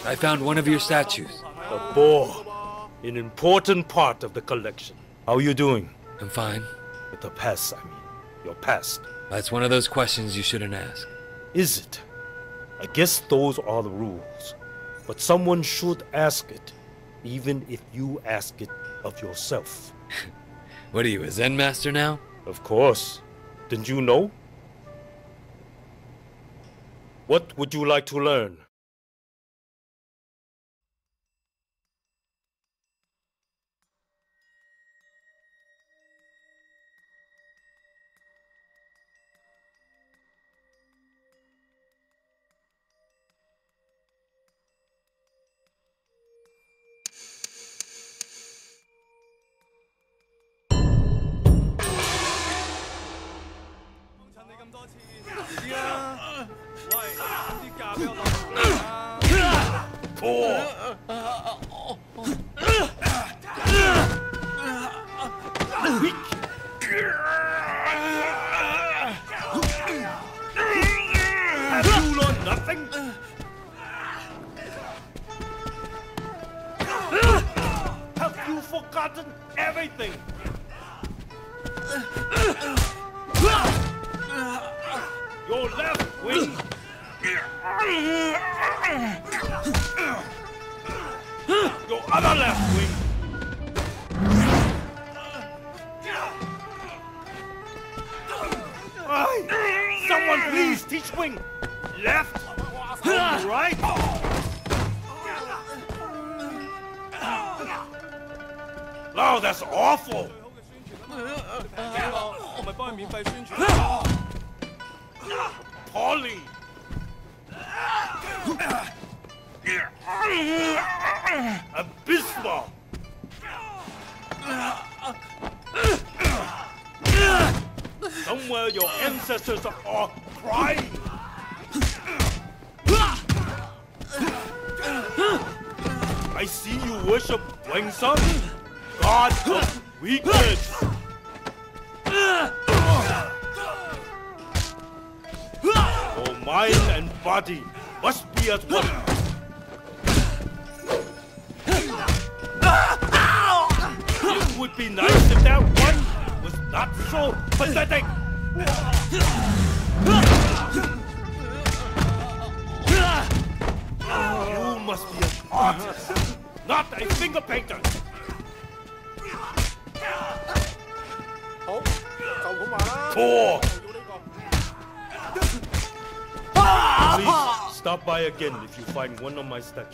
I found one of your statues. A boar. An important part of the collection. How are you doing? I'm fine. With the past, I mean. Your past. That's one of those questions you shouldn't ask. Is it? I guess those are the rules. But someone should ask it, even if you ask it of yourself. What are you, a Zen master now? Of course. Didn't you know? What would you like to learn? Have you learned nothing? Have you forgotten everything? Your left wing. Your other left wing. Someone please teach wing. Left, right. No, that's awful. Polly. Abysmal. Somewhere your ancestors are crying. I see you worship Wang Sun, god of weakness. Your mind and body must be at one. It would be nice if that one was not so pathetic. You must be an artist, not a finger painter. Four. Please stop by again if you find one of my statues.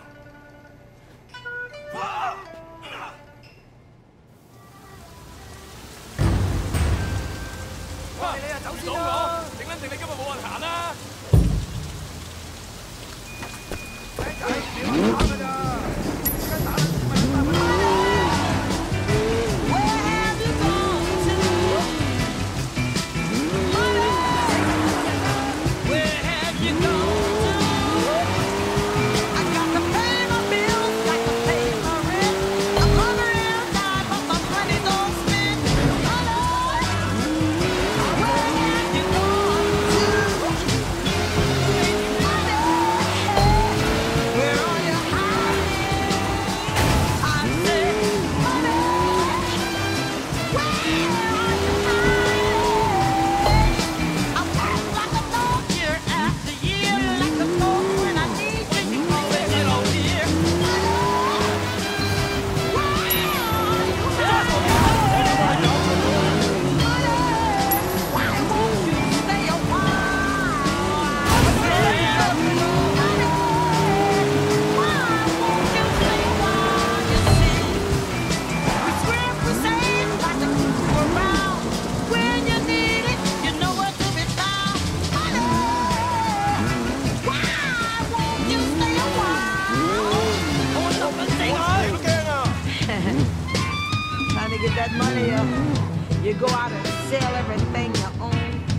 Get that money up, you go out and sell everything you own.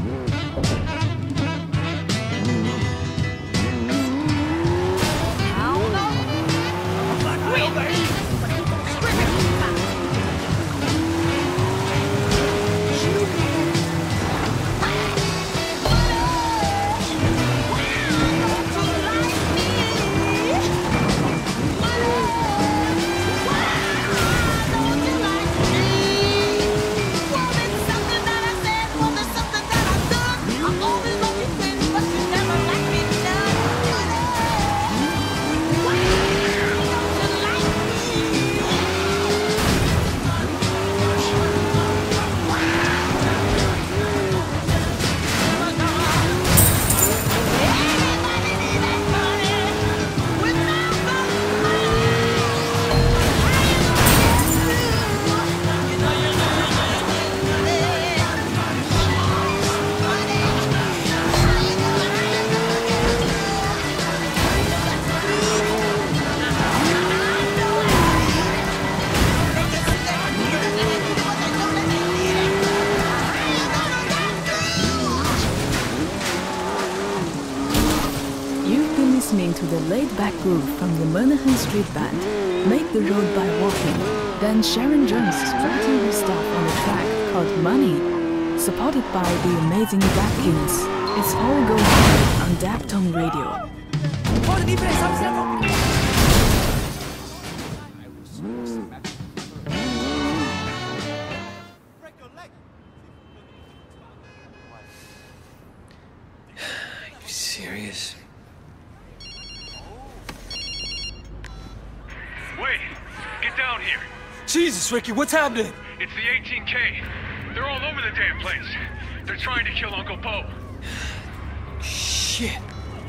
I don't know. back groove from the Monahan Street Band, Make the Road by Walking. Then Sharon Jones strutting her stuff on a track called Money, supported by the amazing Vacuums. It's all going on Daptone Radio. You serious? Wait! Get down here! Jesus, Ricky, what's happening? It's the 18K. They're all over the damn place. They're trying to kill Uncle Poe. Shit.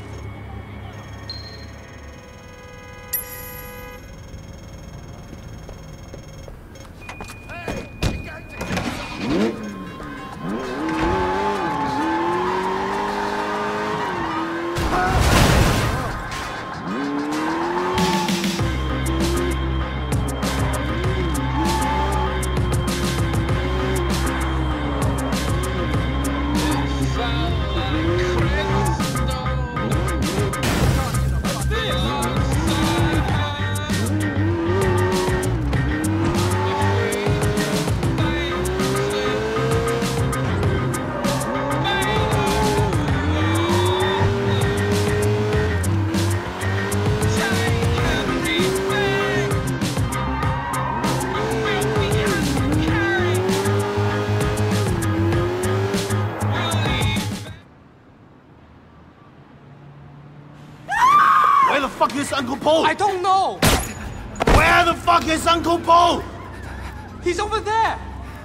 Where the fuck is Uncle Po? I don't know! Where the fuck is Uncle Po? He's over there!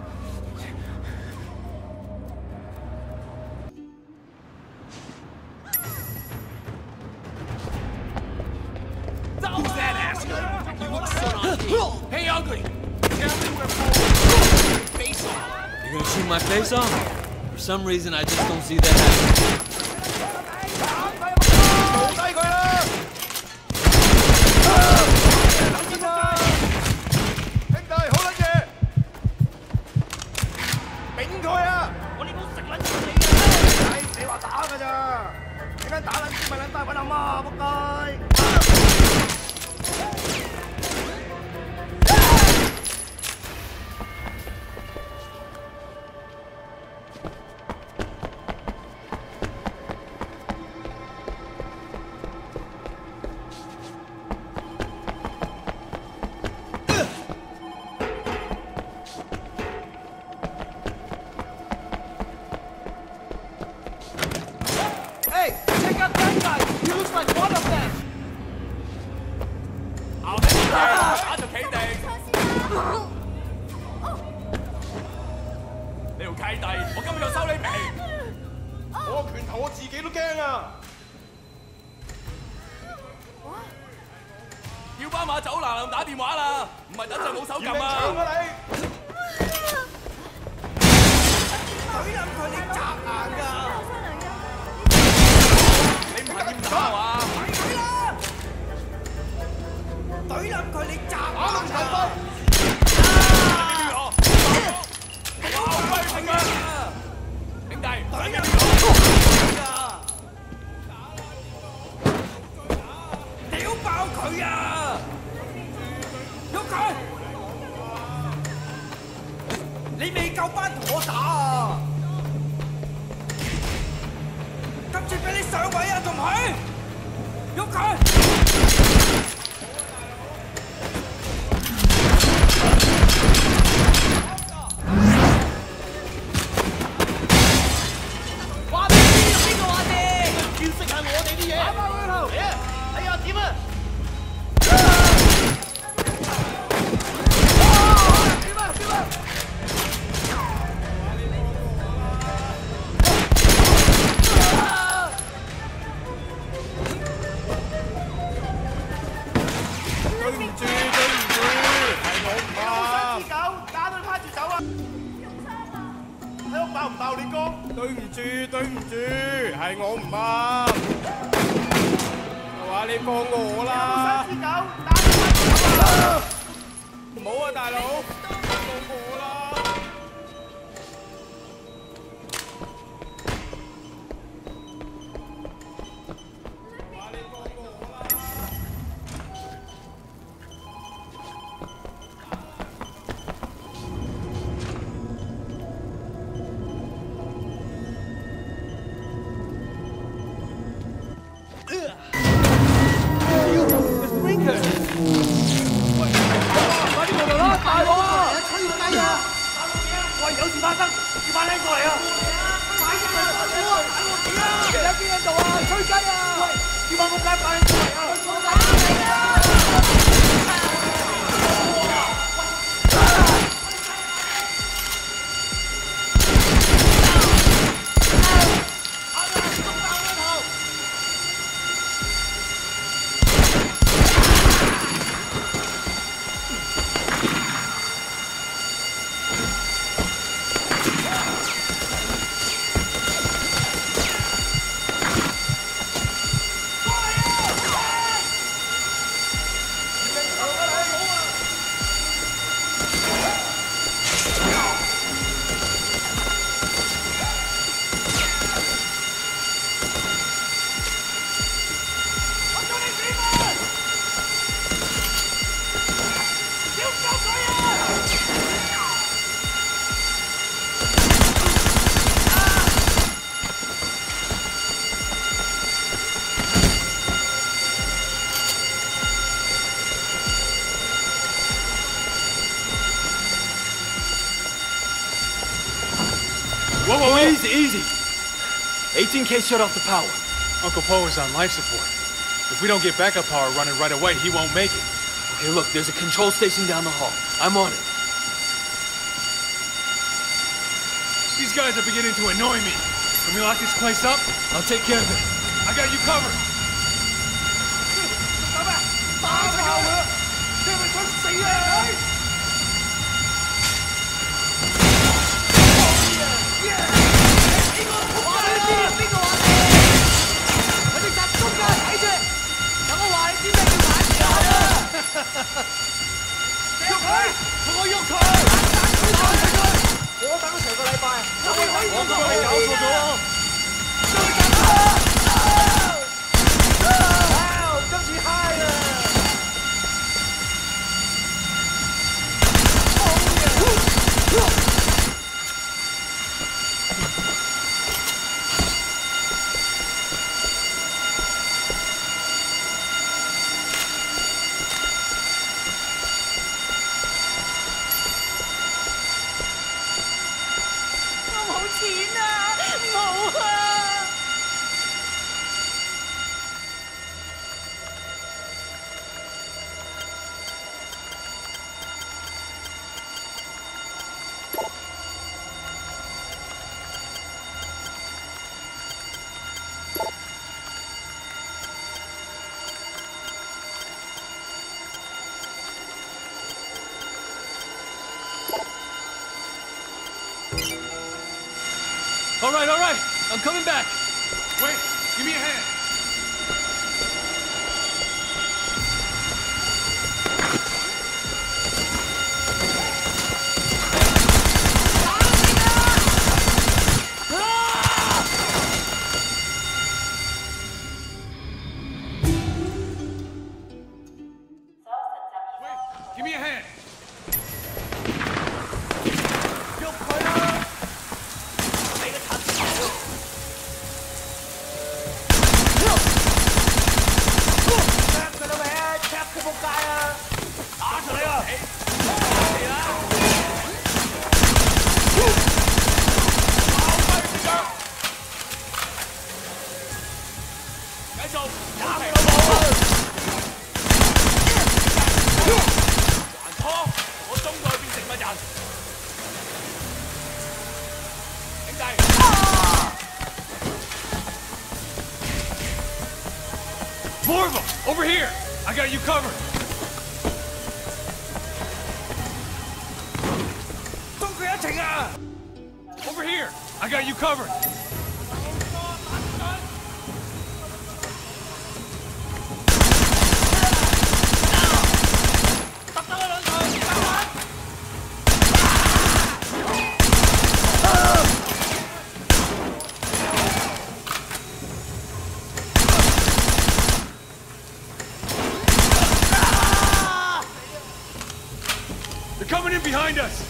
Who's that asshole? You look so on. Hey, ugly! Tell me where Poe face off. You're gonna shoot my face off? For some reason, I just don't see that happening. Hey, check out that guy! He looks like one of them! 咬你嘅，打就企定！你條契弟，我今日就收你皮！我拳頭我自己都驚啊！要斑馬走嗱，打電話啦，唔係等陣冇手撳啊！懟冧佢，你砸硬㗎！ 你唔係要打係嘛？懟冧佢，你砸打冧陳輝！哇！威勁啊！兄弟，懟冧佢啊！屌爆佢啊！喐佢！你未夠班同我打啊！ 今次俾你上位啊，仲唔去？喐佢！話俾你知邊個話事？要識下我哋啲嘢。打翻佢頭！哎呀，點啊？點啊？點啊？ 爆唔爆你光？對唔住，係我唔啱。話你放過我啦！有冇3隻狗打你啊！唔好啊，大佬，放過我啦！話你放過我啦！ easy. 18K shut off the power. Uncle Po is on life support. If we don't get backup power running right away, he won't make it. Okay, look, there's a control station down the hall. I'm on it. These guys are beginning to annoy me. Can we lock this place up? I'll take care of it. I got you covered. 打死佢！你係咪想死啊？話你知邊個話你？佢哋集中㗎，睇住！等我話你知咩叫玩嘢啊！喐佢！同我喐佢！打死佢！我等咗成個禮拜，我哋可以做到。我搞錯咗喎！今次嗨啊！ All right. I'm coming back. Wait, give me a hand. Wait, give me a hand. ！More of them! Over here! I got you covered! Over here! I got you covered! They're coming in behind us!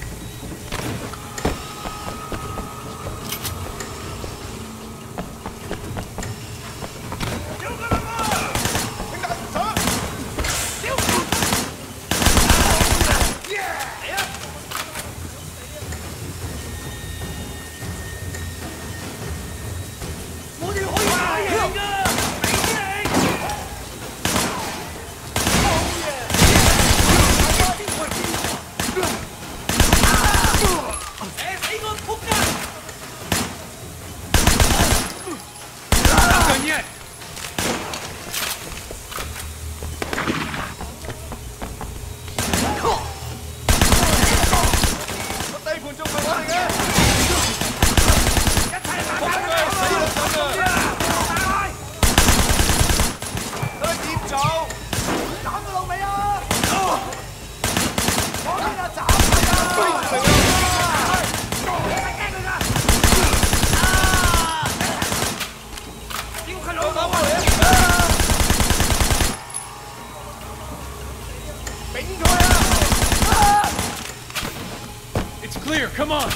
It's clear, come on!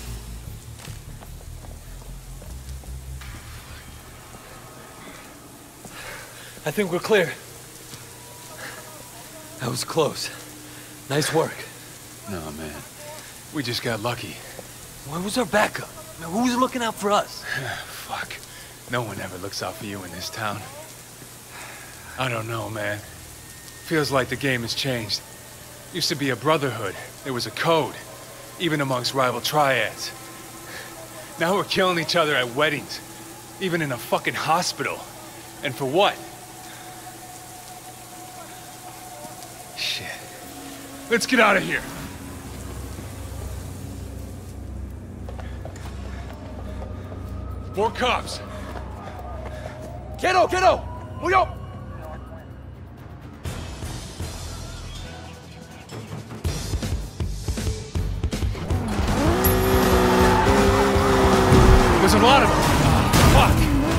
I think we're clear. That was close. Nice work. No, man. We just got lucky. Where was our backup? Now, who's looking out for us? Fuck. No one ever looks out for you in this town. I don't know, man. Feels like the game has changed. Used to be a brotherhood. There was a code, even amongst rival triads. Now we're killing each other at weddings, even in a fucking hospital. And for what? Shit. Let's get out of here. More cops. Kiddo! Move up! There's a lot of them. Fuck.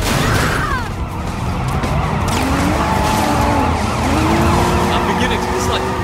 I'm beginning to dislike it.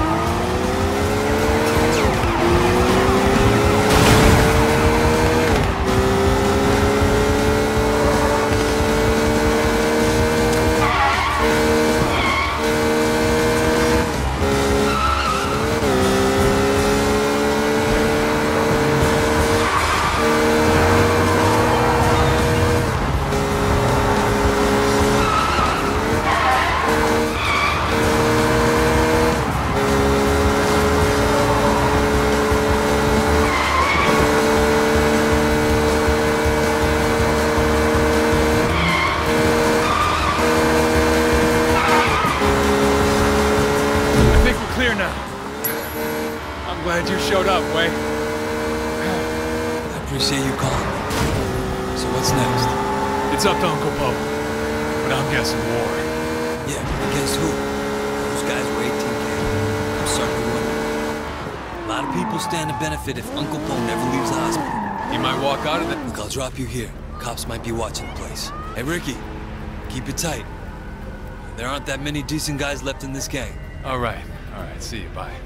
Glad you showed up, Wei. I appreciate you calling me. So what's next? It's up to Uncle Po, but I'm guessing war. Yeah, against who? Those guys were 18K. I'm starting to wonder. A lot of people stand to benefit if Uncle Po never leaves the hospital. He might walk out of the... Look, I'll drop you here. Cops might be watching the place. Hey, Ricky, keep it tight. There aren't that many decent guys left in this gang. All right, see you, bye.